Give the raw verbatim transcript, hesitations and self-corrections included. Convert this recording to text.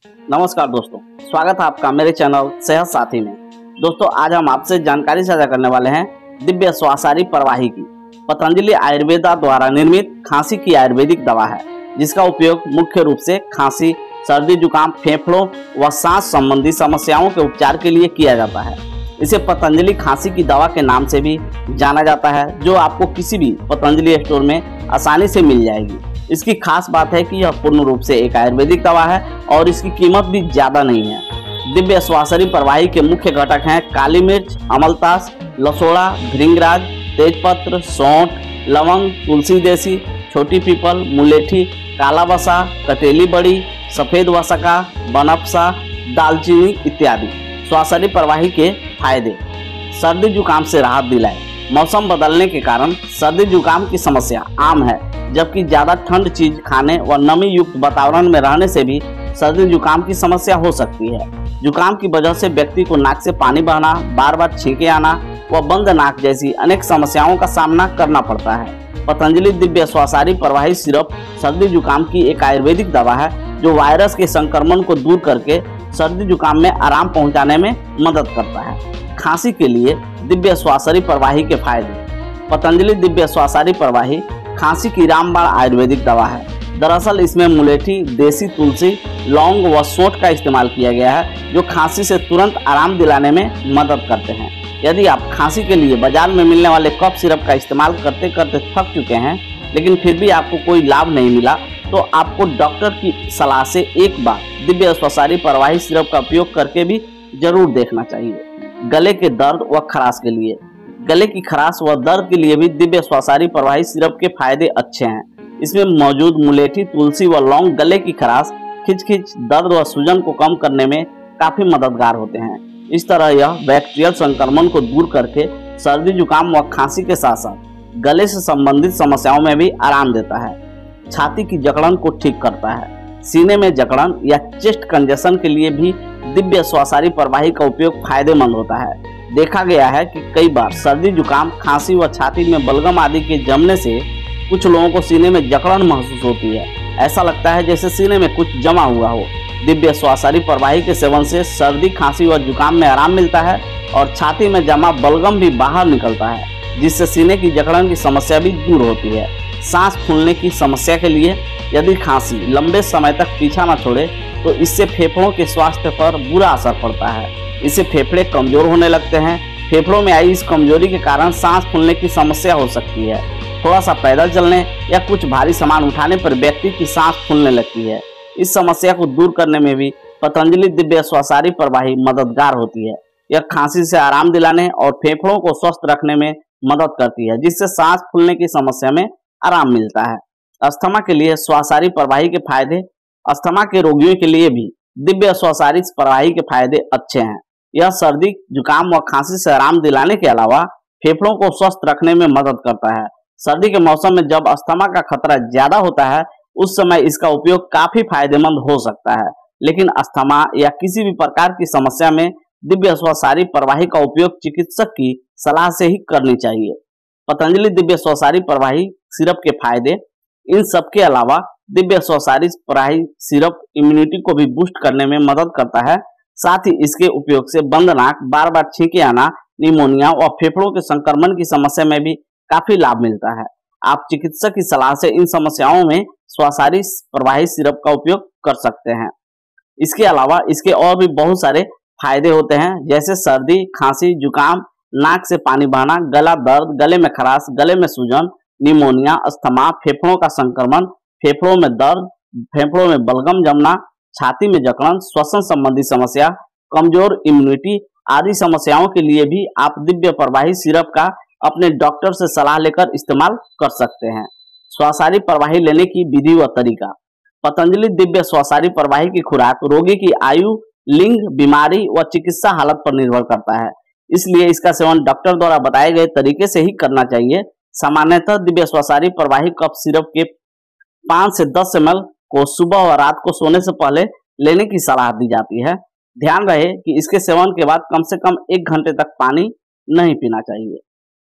नमस्कार दोस्तों, स्वागत है आपका मेरे चैनल सेहत साथी में। दोस्तों, आज हम आपसे जानकारी साझा करने वाले हैं दिव्य स्वासारी परवाही की। पतंजलि आयुर्वेदा द्वारा निर्मित खांसी की आयुर्वेदिक दवा है, जिसका उपयोग मुख्य रूप से खांसी, सर्दी जुकाम, फेफड़ों व सांस संबंधी समस्याओं के उपचार के लिए किया जाता है। इसे पतंजलि खांसी की दवा के नाम से भी जाना जाता है, जो आपको किसी भी पतंजलि स्टोर में आसानी से मिल जाएगी। इसकी खास बात है कि यह पूर्ण रूप से एक आयुर्वेदिक दवा है और इसकी कीमत भी ज़्यादा नहीं है। दिव्य स्वासारी परवाही के मुख्य घटक हैं काली मिर्च, अमलतास, लसोड़ा, भृंगराज, तेजपत्र, सौंठ, लवंग, तुलसी देसी, छोटी पीपल, मुलेठी, काला वसा, कटेली बड़ी, सफ़ेद वसका, बनफसा, दालचीनी इत्यादि। स्वासारी परवाही के फायदे: सर्दी जुकाम से राहत दिलाए। मौसम बदलने के कारण सर्दी जुकाम की समस्या आम है, जबकि ज़्यादा ठंड चीज खाने व नमी युक्त वातावरण में रहने से भी सर्दी जुकाम की समस्या हो सकती है। जुकाम की वजह से व्यक्ति को नाक से पानी बहना, बार बार छींके आना व बंद नाक जैसी अनेक समस्याओं का सामना करना पड़ता है। पतंजलि दिव्य स्वासारी परवाही सिरप सर्दी जुकाम की एक आयुर्वेदिक दवा है, जो वायरस के संक्रमण को दूर करके सर्दी जुकाम में आराम पहुंचाने में मदद करता है। खांसी के लिए दिव्य स्वासारी परवाही के फायदे: पतंजलि दिव्य स्वासारी परवाही खांसी की रामबाण आयुर्वेदिक दवा है। दरअसल इसमें मुलेठी, देसी तुलसी, लौंग व सौंठ का इस्तेमाल किया गया है, जो खांसी से तुरंत आराम दिलाने में मदद करते हैं। यदि आप खांसी के लिए बाजार में मिलने वाले कफ सिरप का इस्तेमाल करते करते थक चुके हैं, लेकिन फिर भी आपको कोई लाभ नहीं मिला, तो आपको डॉक्टर की सलाह से एक बार दिव्य स्वासारी परवाही सिरप का उपयोग करके भी जरूर देखना चाहिए। गले के दर्द व खराश के लिए: गले की खराश व दर्द के लिए भी दिव्य स्वासारी परवाही सिरप के फायदे अच्छे हैं। इसमें मौजूद मुलेठी, तुलसी व लौंग गले की खराश, खिंच-खिंच, दर्द व सूजन को कम करने में काफी मददगार होते हैं। इस तरह यह बैक्टीरियल संक्रमण को दूर करके सर्दी जुकाम व खांसी के साथ साथ गले से संबंधित समस्याओं में भी आराम देता है। छाती की जकड़न को ठीक करता है। सीने में जकड़न या चेस्ट कंजेशन के लिए भी दिव्य स्वासारी परवाही का उपयोग फायदेमंद होता है। देखा गया है कि कई बार सर्दी जुकाम, खांसी व छाती में बलगम आदि के जमने से कुछ लोगों को सीने में जकड़न महसूस होती है। ऐसा लगता है जैसे सीने में कुछ जमा हुआ हो। दिव्य स्वासारी परवाही के सेवन से सर्दी, खांसी व जुकाम में आराम मिलता है और छाती में जमा बलगम भी बाहर निकलता है, जिससे सीने की जकड़न की समस्या भी दूर होती है। सांस फूलने की समस्या के लिए: यदि खांसी लंबे समय तक पीछा न छोड़े, तो इससे फेफड़ों के स्वास्थ्य पर बुरा असर पड़ता है। इससे फेफड़े कमजोर होने लगते हैं। फेफड़ों में आई इस कमजोरी के कारण सांस फूलने की समस्या हो सकती है। थोड़ा सा पैदल चलने या कुछ भारी सामान उठाने पर व्यक्ति की सांस फूलने लगती है। इस समस्या को दूर करने में भी पतंजलि दिव्य स्वासारी परवाही मददगार होती है। यह खांसी से आराम दिलाने और फेफड़ों को स्वस्थ रखने में मदद करती है, जिससे सांस फूलने की समस्या में आराम मिलता है। अस्थमा के लिए स्वासारी परवाही के फायदे: अस्थमा के रोगियों के लिए भी दिव्य स्वासारी परवाही के फायदे अच्छे हैं। यह सर्दी, जुकाम व खांसी से आराम दिलाने के अलावा फेफड़ों को स्वस्थ रखने में मदद करता है। सर्दी के मौसम में जब अस्थमा का खतरा ज्यादा होता है, उस समय इसका उपयोग काफी फायदेमंद हो सकता है। लेकिन अस्थमा या किसी भी प्रकार की समस्या में दिव्य स्वासारी परवाही का उपयोग चिकित्सक की सलाह से ही करनी चाहिए। पतंजलि दिव्य स्वासारी परवाही सिरप के फायदे: इन सब के अलावा दिव्य स्वासारी परवाही सिरप इम्यूनिटी को भी बूस्ट करने में मदद करता है। साथ ही इसके उपयोग से बंद नाक, बार बार छींके आना, निमोनिया व फेफड़ों के संक्रमण की समस्या में भी काफी लाभ मिलता है। आप चिकित्सक की सलाह से इन समस्याओं में स्वासारी परवाही सिरप का उपयोग कर सकते हैं। इसके अलावा इसके और भी बहुत सारे फायदे होते हैं, जैसे सर्दी, खांसी, जुकाम, नाक से पानी बहना, गला दर्द, गले में खराश, गले में सूजन, निमोनिया, अस्थमा, फेफड़ों का संक्रमण, फेफड़ों में दर्द, फेफड़ों में बलगम जमना, छाती में जकड़न, श्वसन संबंधी समस्या, कमजोर इम्यूनिटी आदि समस्याओं के लिए भी आप दिव्य परवाही सिरप का अपने डॉक्टर से सलाह लेकर इस्तेमाल कर सकते हैं। स्वासारी परवाही लेने की विधि व तरीका: पतंजलि दिव्य स्वासारी परवाही की खुराक रोगी की आयु, लिंग, बीमारी व चिकित्सा हालत पर निर्भर करता है, इसलिए इसका सेवन डॉक्टर द्वारा बताए गए तरीके से ही करना चाहिए। सामान्यतः दिव्य स्वासारी परवाही कफ सिरप के पाँच से दस एम एल को सुबह और रात को सोने से पहले लेने की सलाह दी जाती है। ध्यान रहे कि इसके सेवन के बाद कम से कम एक घंटे तक पानी नहीं पीना चाहिए।